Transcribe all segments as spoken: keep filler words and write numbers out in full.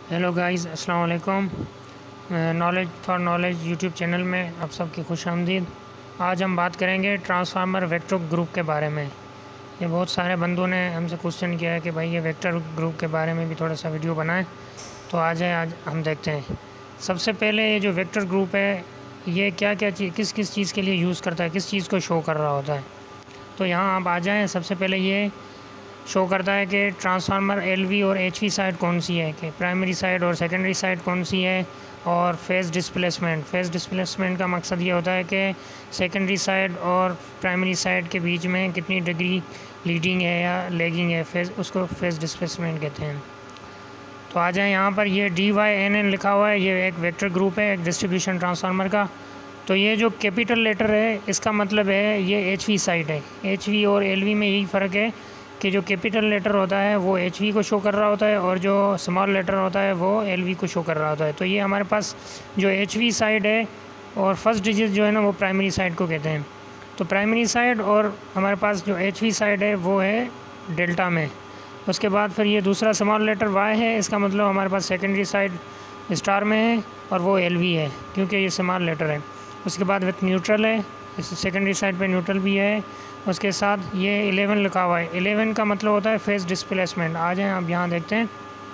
Hello guys, अस्सलाम वालेकुम। Knowledge for knowledge YouTube channel में आप सबकी खुश आमदीद। आज हम बात करेंगे ट्रांसफार्मर वेक्टर ग्रुप के बारे में। ये बहुत सारे बंदों ने हमसे क्वेश्चन किया है कि भाई ये वेक्टर ग्रुप के बारे में भी थोड़ा सा वीडियो बनाएं, तो आ जाए आज हम देखते हैं। सबसे पहले ये जो वेक्टर ग्रुप है ये क्या क्या चीज़ किस किस चीज़ के लिए यूज़ करता है, किस चीज़ को शो कर रहा होता है। तो यहाँ आप आ जाएँ। सबसे पहले ये शो करता है कि ट्रांसफार्मर एलवी और एचवी साइड कौन सी है, कि प्राइमरी साइड और सेकेंडरी साइड कौन सी है, और फेज़ डिस्प्लेसमेंट। फेज़ डिस्प्लेसमेंट का मकसद ये होता है कि सेकेंडरी साइड और प्राइमरी साइड के बीच में कितनी डिग्री लीडिंग है या लैगिंग है, फेज़ उसको फेज़ डिस्प्लेसमेंट कहते हैं। तो आ जाए यहाँ पर, ये डी वाई एन एन लिखा हुआ है, ये एक वेक्टर ग्रुप है, एक डिस्ट्रीब्यूशन ट्रांसफार्मर का। तो ये जो कैपिटल लेटर है इसका मतलब है ये एच वी साइड है। एच वी और एल वी में यही फ़र्क है कि जो कैपिटल लेटर होता है वो एच वी को शो कर रहा होता है और जो स्मॉल लेटर होता है वो एल वी को शो कर रहा होता है। तो ये हमारे पास जो एच वी साइड है और फर्स्ट डिजिट जो है ना वो प्राइमरी साइड को कहते हैं। तो प्राइमरी साइड और हमारे पास जो एच वी साइड है वो है डेल्टा में। उसके बाद फिर ये दूसरा स्मॉल लेटर वाई है, इसका मतलब हमारे पास सेकेंडरी साइड स्टार में है और वो एल वी है क्योंकि ये स्मॉल लेटर है। उसके बाद विथ न्यूट्रल है, इस सेकेंडरी साइड पे न्यूट्रल भी है। उसके साथ ये इलेवन लिखा हुआ है, इलेवन का मतलब होता है फेज़ डिस्प्लेसमेंट। आ जाएँ आप यहाँ देखते हैं,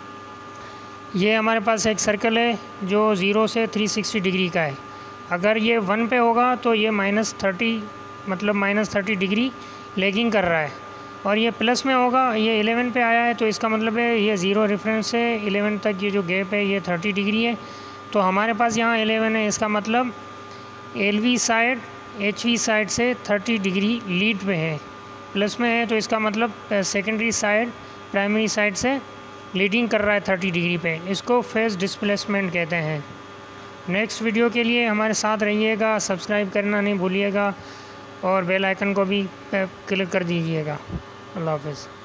ये हमारे पास एक सर्कल है जो ज़ीरो से थ्री सिक्सटी डिग्री का है। अगर ये वन पे होगा तो ये माइनस थर्टी मतलब माइनस थर्टी डिग्री लेगिंग कर रहा है, और ये प्लस में होगा, ये इलेवन पे आया है तो इसका मतलब है ये ज़ीरो रेफरेंस से इलेवन तक ये जो गैप है ये थर्टी डिग्री है। तो हमारे पास यहाँ इलेवन है, इसका मतलब L V side H V side से थर्टी डिग्री लीड पे है, प्लस में है, तो इसका मतलब सेकेंडरी साइड प्राइमरी साइड से लीडिंग कर रहा है थर्टी डिग्री पे। इसको फेज़ डिस्प्लेसमेंट कहते हैं। नेक्स्ट वीडियो के लिए हमारे साथ रहिएगा, सब्सक्राइब करना नहीं भूलिएगा और बेल आइकन को भी क्लिक कर दीजिएगा। अल्लाह हाफ़िज़।